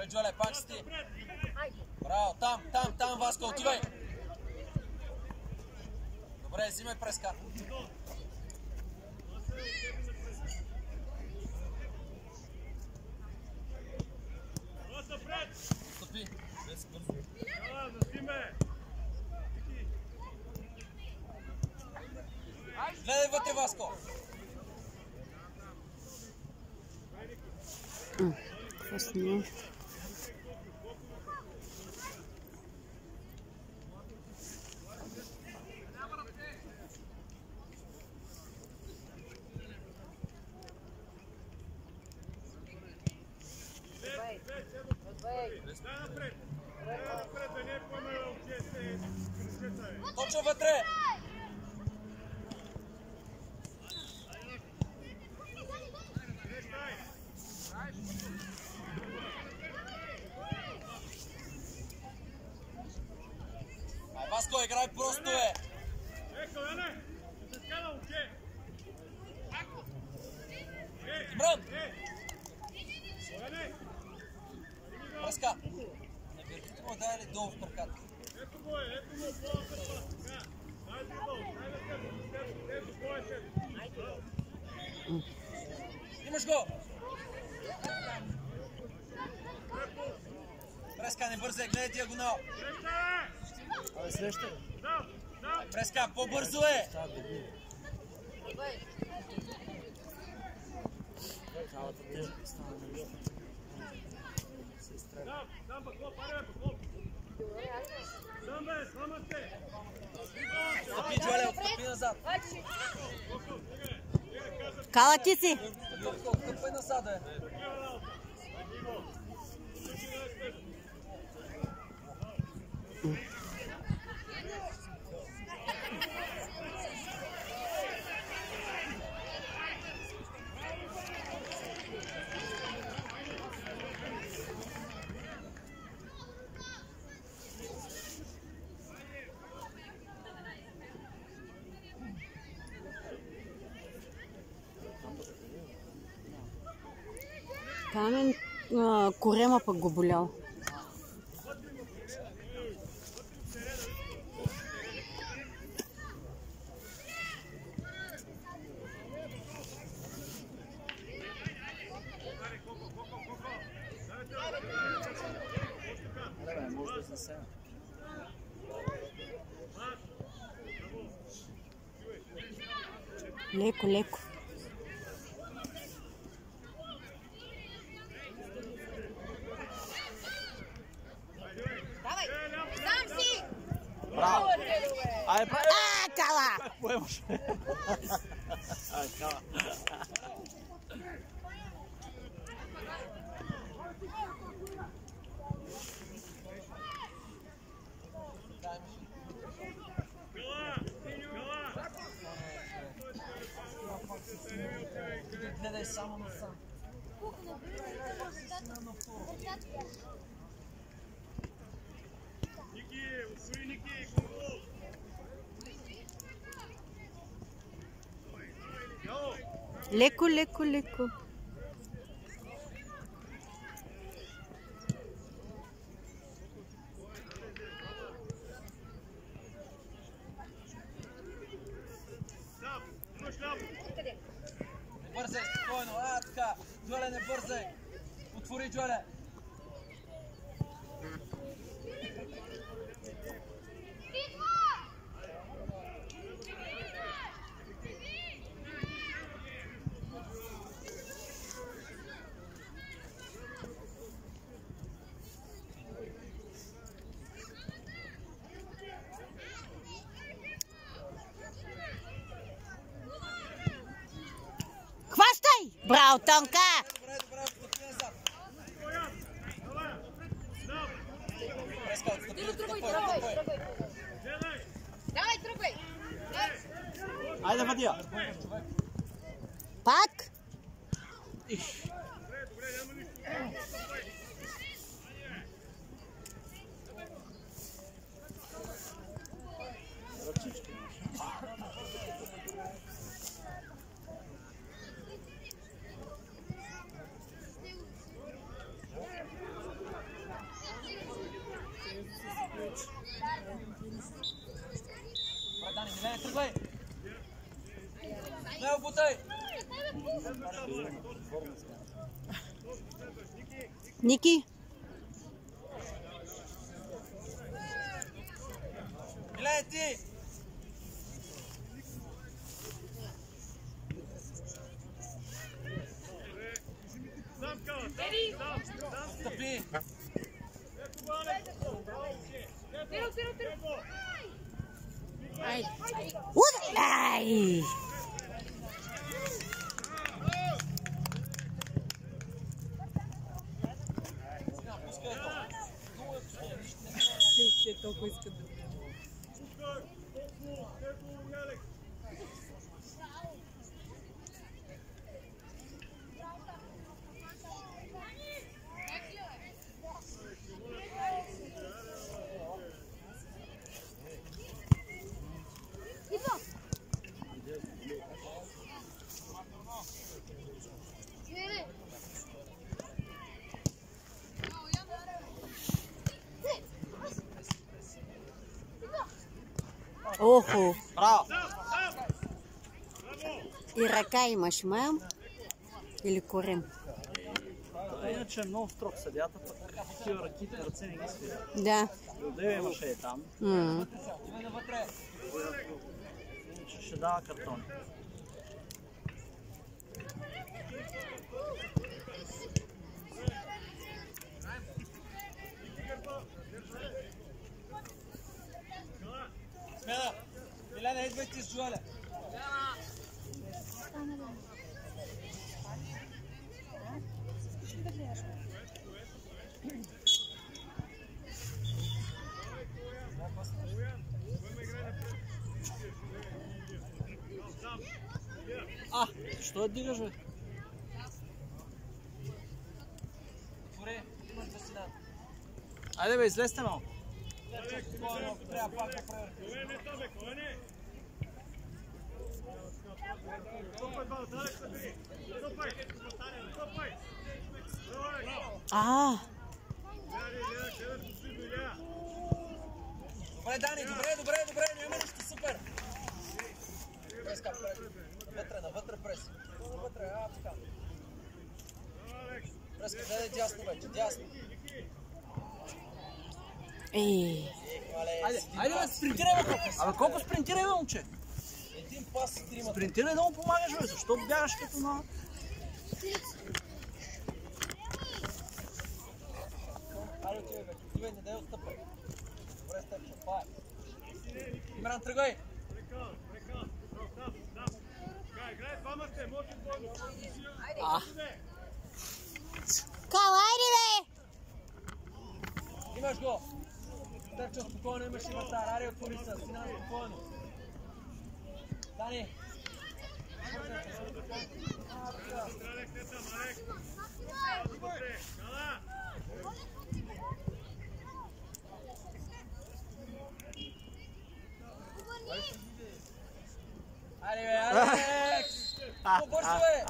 Добре, Джоле, пак си ти. Браво, там, Васко, отивай. Добре, взимай преска. Стопи. Гледай вътре, Васко. Какво сме? Точно вътре! Васко, играй просто, бе! Имран! Преска! Не върхите му дай ли долу в краката? Имаш го! Преска, не бързай, гледай диагонал! Абе, среща. Преска, по-бързо е! Цялата тежка стана на листа. Се изстреля. Отстъпи, Джоле, отстъпи назад! Кала, ти си! Отстъпай назад, бе! Камен корема пък го болял. Леко, леко. Браво! Айде, прави! Кала! Как поемаш? Айде, Кала. Гледай само насам. Леко, леко, леко. Не бързай, спокойно. Така. Джоле, не бързай. Отвори, Джоле. Хващай! Браво, Тонка! Добре, отстъпи назад. Преска, отстъпи. Давай, тръгвай! Айде, Вадия. Пак? Ники. Милен, ти! Стъпи! Ай! Те толкова искат да... Охо! Браво! И ръка имаш, мам? Или корем? Иначе е много строг съдята, пък такива ръките, ръце не ги свири. Да. Родея имаше е там. Иначе ще дава картони. Смена! Милена, идвай ти с Жуаля! Що я дигаш, бе? Горе, имаш да си дам. Айде бе, излезте малко. Трябва пак да проверим. Добре, Дани, добре, няма нищо, супер! Навътре прес. Навътре, така. Преска, даде дясно вече, дясно. Айде бе, спринтирай бе! Абе колко спринтирай бе, момче? Един пас и тримата. Спринтирай да му помагаш бе, защо бягаш като на... Айде отивай вече, отивай, не дай отстъпай. Добре, стъпче, това е. Имран, тръгвай! Калайри, бе! Имаш го! Стъпче, спокойно имаш и вратар. Ари, отвори се, Синан, спокойно. Дани! Айде бе, Алекс! По-бързо бе!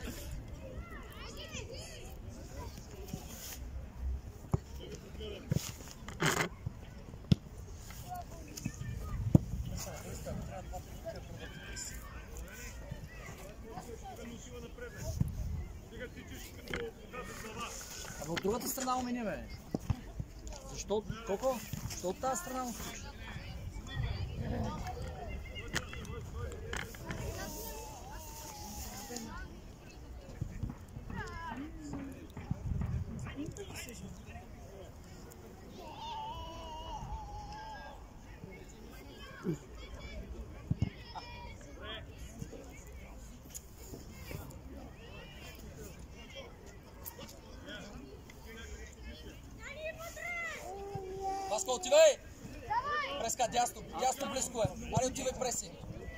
Абе от другата страна му мини бе. Защо? Колко? Защо от тази страна му случи? Васка, отивай! Преска, дясно, дясно близко е. Аре, отивай, преси.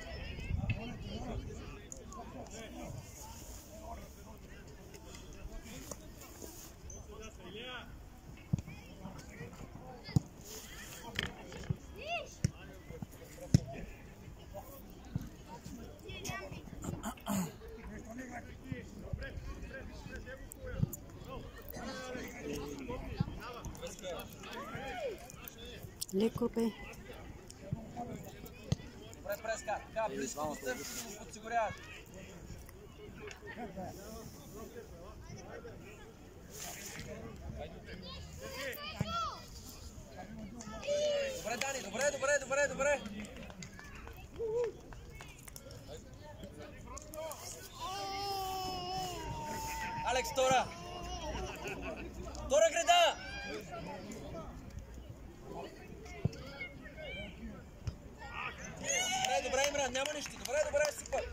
Леко бе. Добре, Преска, така, близко до стъпчето го подсигуряваш. Добре, Дани, добре. Алекс, втора града! Добре, Имран, няма нищо. Добре, супер.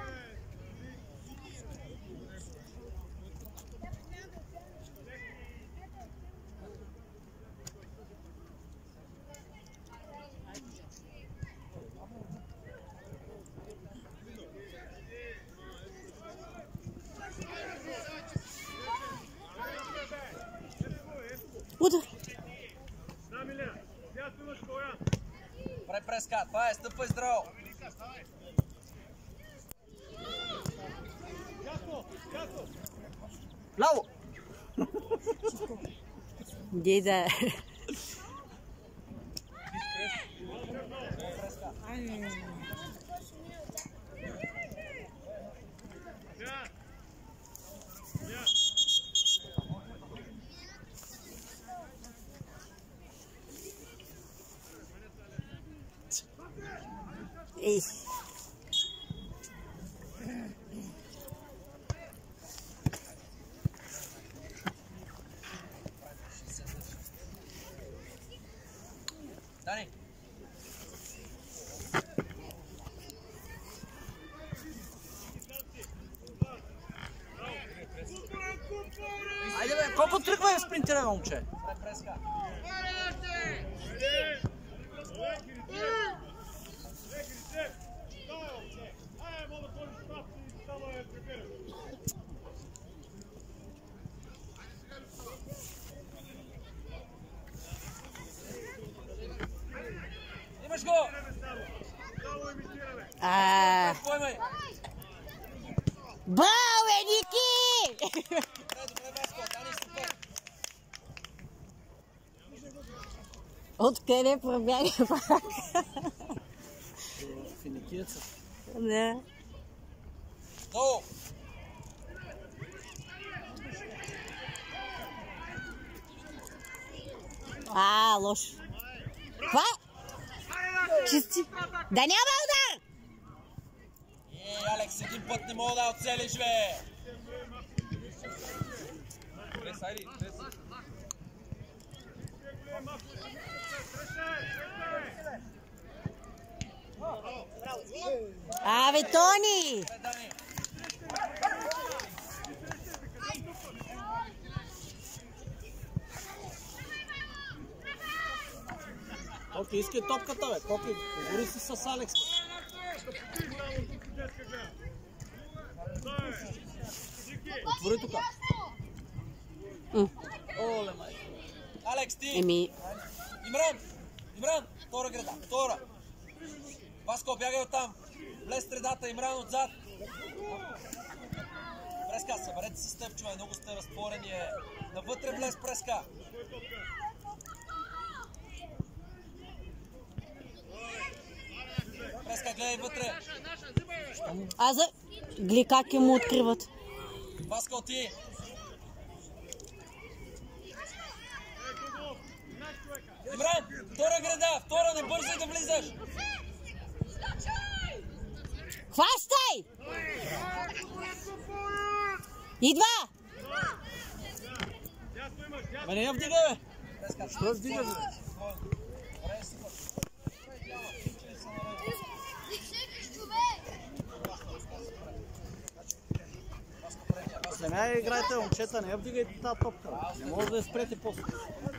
Удар! Добре, Преска, това е, стъпай здраво. Ляво! Деда. Ей. Дани. Айде бе, колко тръгва спринтера, момче? Преска. Имаш го! Поймай! Браво, Ники! Добре, Васко, Дани, супер! Откъде пробяга пак? Финикиеца. Да. Долу! Лошо. Каква? Чисти. Да няма удар! Алекс, един път не мога да оцелиш, бе! Айди, Абе, Тони! Коки, искай топката, бе. Коки, говори си с Алекс. Отвори тук. Оле, май. Алекс, ти! Имран! Втора града, втора! Васко, бягай оттам! Влез средата, Имран отзад! Преска, съберете се с теб, човек, много сте разтворени. Навътре влез, Преска! Преска, гледай вътре! Гледай как му откриват. Васко, ти! Имран, втора града, втора, не бързай да влизаш! Хващай! Идва! Ма не я вдига, бе! Що я вдига, бе? След мен играйте, момчета, не я вдигайте тази топка. Не може да я спрете после.